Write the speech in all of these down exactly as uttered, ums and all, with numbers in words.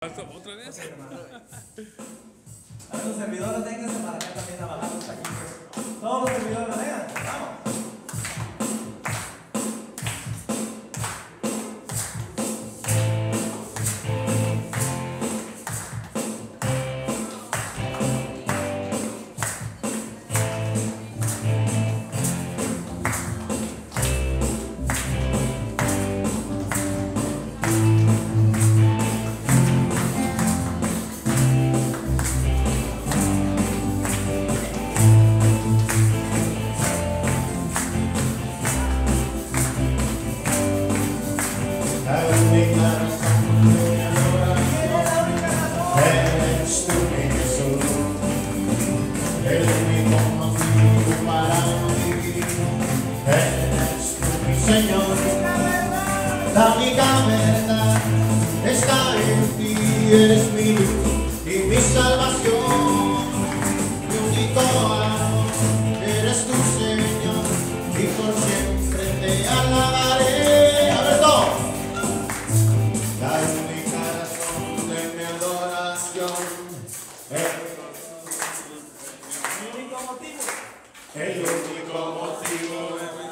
¿Otra vez? A los servidores, ténganse para acá también a bajar los taquitos. Todos los servidores, vengan, vamos. Señor, la única verdad está en ti, eres mi luz y mi salvación, mi único amor, eres tu Señor, y por siempre te alabaré. A ver todo. La única razón de mi adoración, el único motivo, el único motivo de mi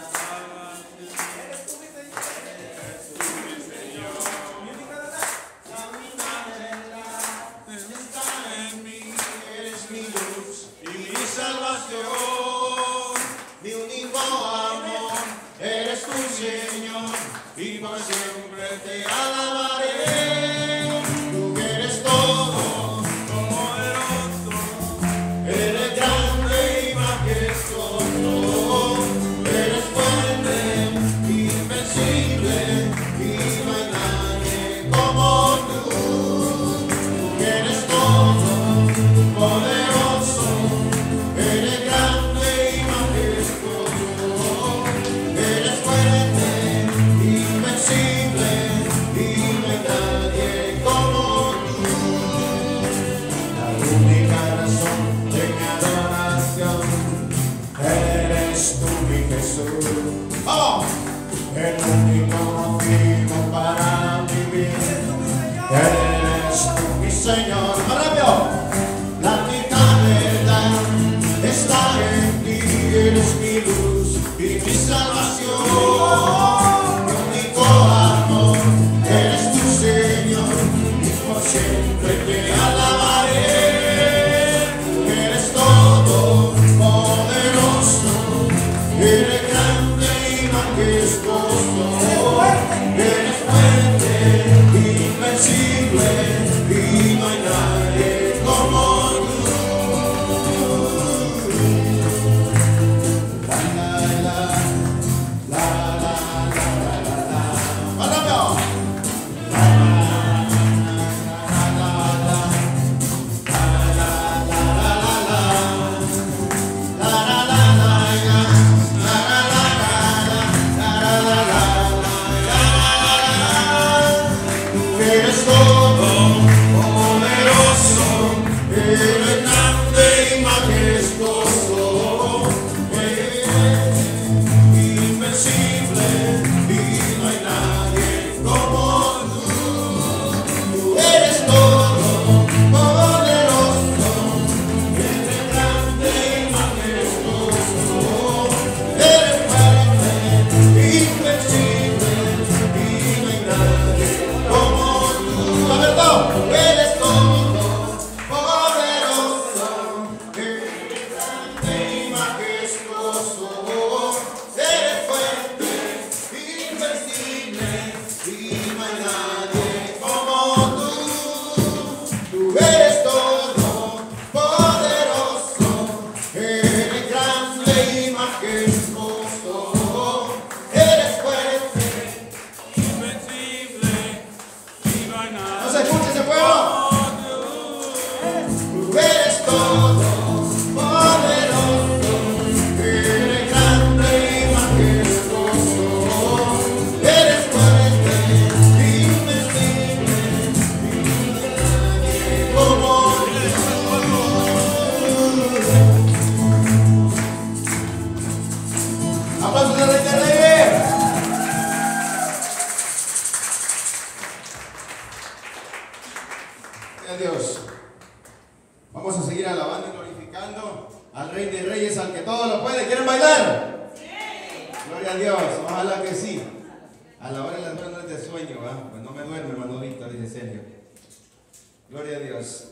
salvación, mi único amor, eres tu Señor, y por siempre te alabaré. Tú que eres todo, poderoso, eres grande y majestuoso, eres fuerte, invencible, y no hay nadie como tú. Tú que eres todo, poderoso, eres grande y majestuoso, eres fuerte, invencible, y no hay nadie como tú. La única razón de mi adoración eres tú, mi Jesús. ¡Vamos! El único motivo para vivir eres tú, mi Señor. ¡Más rápido! La única verdad está en ti, eres mi luz y mi salvación, mi único amor, eres tu Señor, y por siempre te alabaré. Eres todo poderoso, eres grande y majestuoso, eres fuerte, invencible, y no hay nada Gloria a Dios. Vamos a seguir alabando y glorificando al Rey de Reyes, al que todo lo puede. ¿Quieren bailar? Sí. Gloria a Dios. Ojalá que sí. A la hora de las nueve de sueño, ¿ah? Pues no me duermo, hermano Víctor, dice Sergio. Gloria a Dios.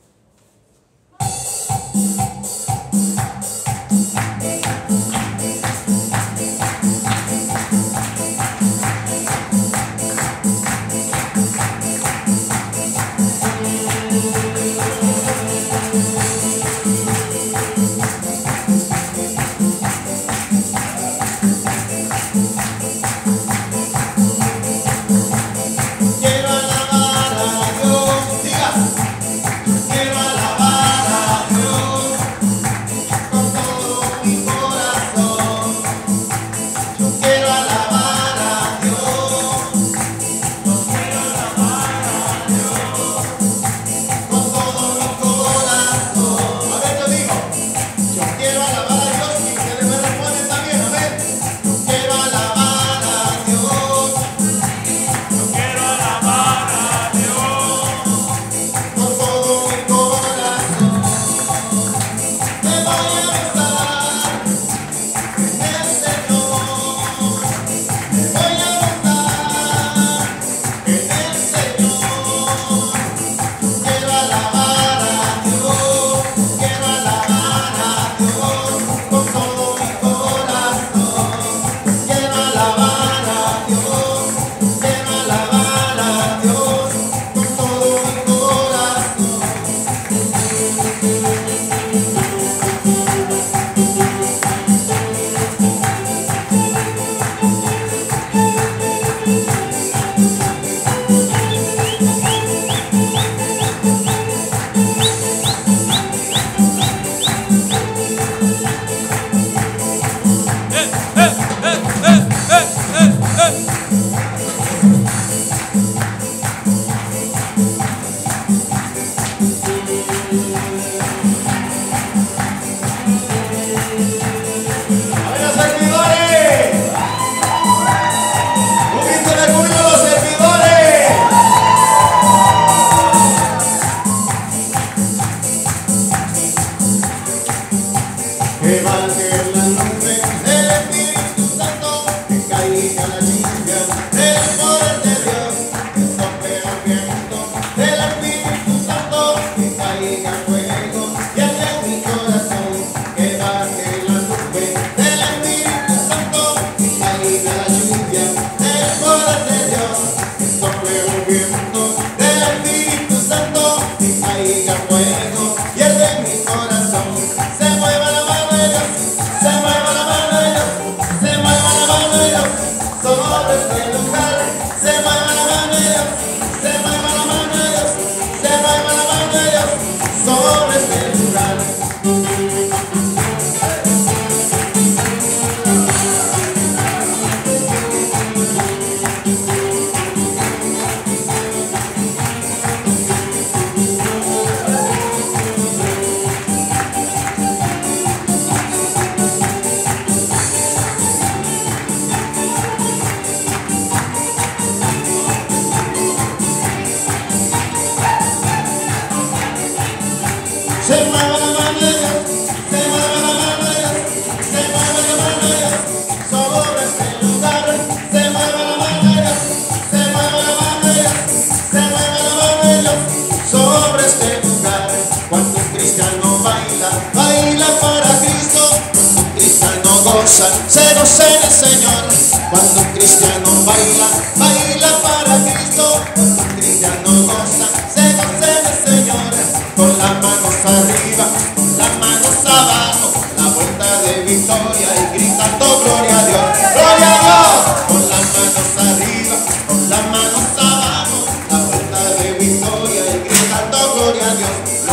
Se goza en el Señor. Cuando un cristiano baila, baila para Cristo. Cuando un cristiano goza, se goza en el Señor. Con las manos arriba, con las manos abajo, la vuelta de victoria y gritando gloria a Dios, gloria a Dios. Con las manos arriba, con las manos abajo, la vuelta de victoria y gritando gloria a Dios. Lo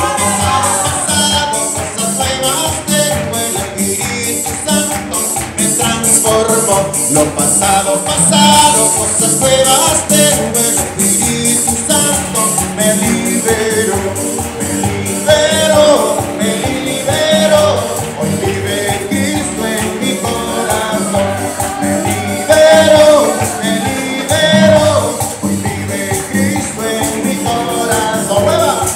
pasado, pasado, cosas nuevas tengo, el Espíritu Santo me transformó. Lo pasado, pasado, cosas nuevas tengo, el Espíritu Santo me liberó, me liberó, me liberó. Hoy vive Cristo en mi corazón. Me liberó, me liberó. Hoy vive Cristo en mi corazón. ¡Mueva!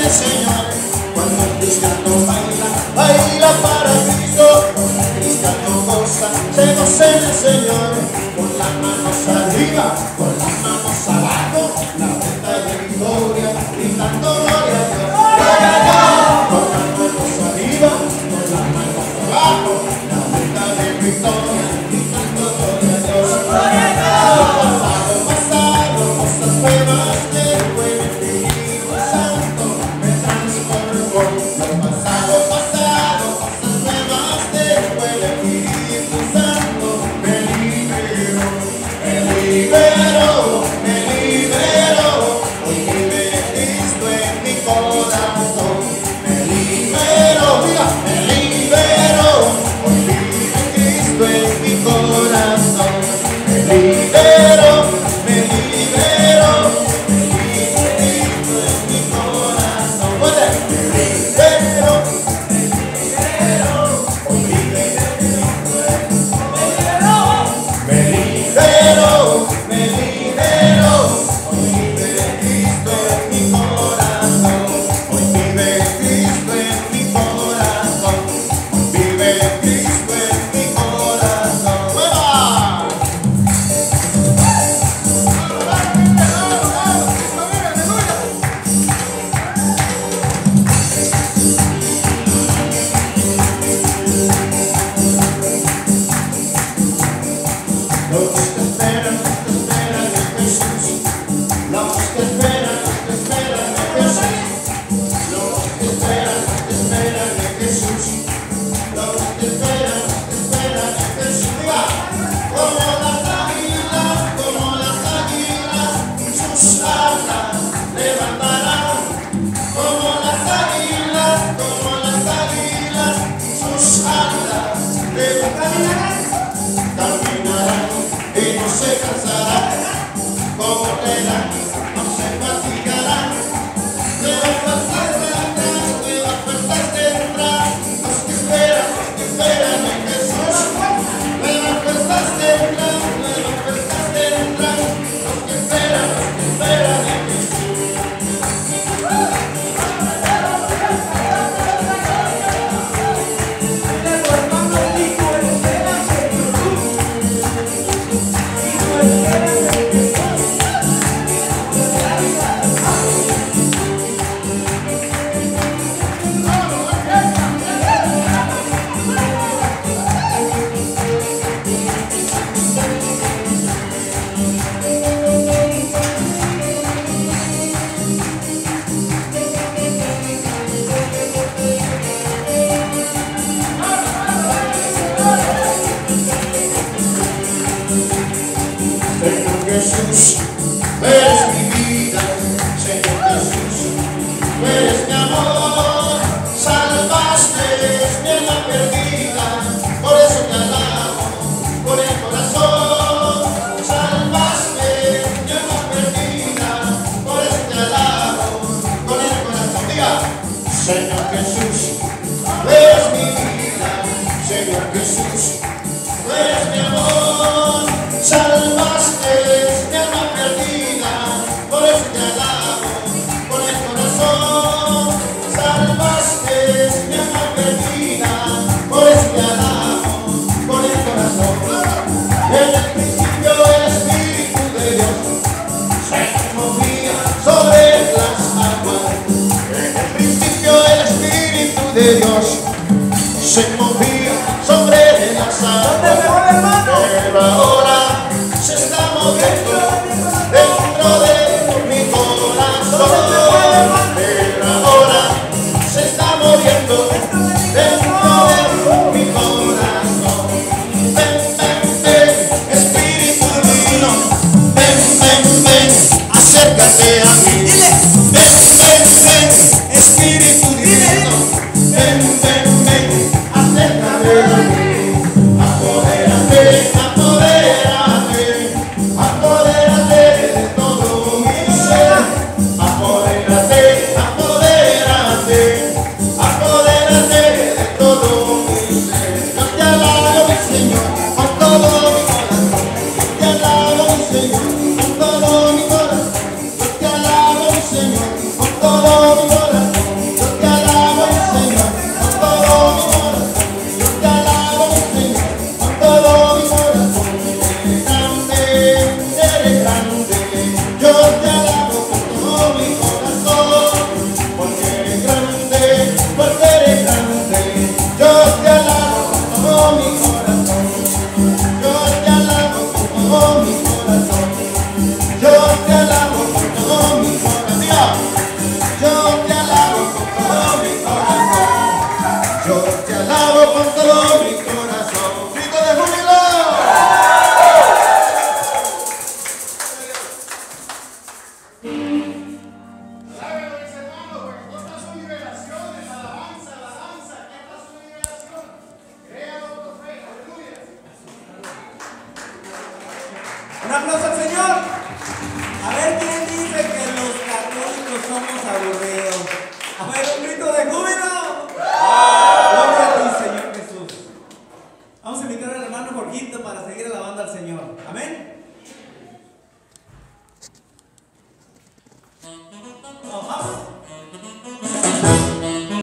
el Señor. Cuando un cristiano baila, baila para Cristo. Cuando un cristiano goza, se goza en el Señor. Con las manos arriba, con las manos abajo, la vuelta de victoria, gritando gloria a Dios. Gloria a Dios. Con las manos arriba, con las manos abajo, la vuelta de victoria, gritando gloria a Dios. Gloria a Dios. Pasado, pasado, cosas nuevas tengo en el Espíritu Santo me transformó. Lo pasado, pasado, cosas nuevas tengo en el Espíritu Santo me liberó, me liberó, me liberó. Hoy vive Cristo en mi corazón, me liberó, diga, me liberó. Hoy vive Cristo en mi corazón, me liberó, me liberó. Me vive Cristo en mi corazón, oye, me liberó, me liberó. Hoy vive Cristo en mi corazón, me liberó, me liberó. Hoy vive Cristo en mi corazón, hoy vive Cristo en mi corazón, hoy vive Cristo en mi corazón. ¡Fuera! Los que esperan, los que esperan en Jesús. Los que esperan, los que esperan en Jesús. Los que esperan, los que esperan en Jesús. Los que esperan, los que esperan en Jesús. Diga, como las águilas, como las águilas, sus alas levantarán. Como las águilas, como las águilas, sus alas levantarán. Caminarán y no se cansarán, correrán, no se fatigarán. Nuevas fuerzas tendrán, nuevas fuerzas tendrán. Los que esperan, los que esperan en Jesús. Nuevas fuerzas tendrán, nuevas fuerzas tendrán. Los que esperan, los que esperan en Jesús. Dile a tu hermano, hijo, espera en Jesús. Hijo, espera en Jesús. Señor Jesús, tú eres mi vida. Señor Jesús, tú eres mi amor. Salvaste mi alma perdida, por eso te alabo con el corazón. Salvaste mi alma perdida, por eso te alabo con el corazón. Diga, Señor Jesús, tú eres mi vida. Señor Jesús, tú eres mi amor. Salvaste mi alma perdida, por eso te alabo con el corazón. Salvaste mi alma perdida, por eso te alabo con el corazón. En el principio el Espíritu de Dios se movía sobre las aguas. En el principio el Espíritu de Dios se movía sobre las aguas. Pero ahora se está moviendo dentro de mi corazón. Pero ahora se está moviendo dentro de mi corazón. Ven, ven, ven, Espíritu divino. Ven, ven, ven, acércate a mí. Ven, ven, ven, Espíritu divino. Ven, ven.